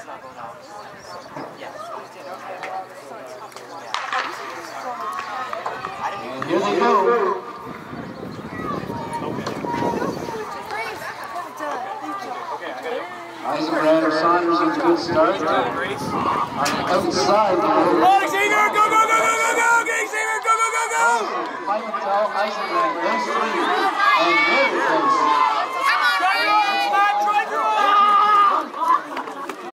And here they go. Eisenbrand Saunders with a good start. On the outside, Oh, Xavier, go, go, go, go, go, go! Okay, Xavier, go, go, go, go! Eisenbrand, those three, and very close.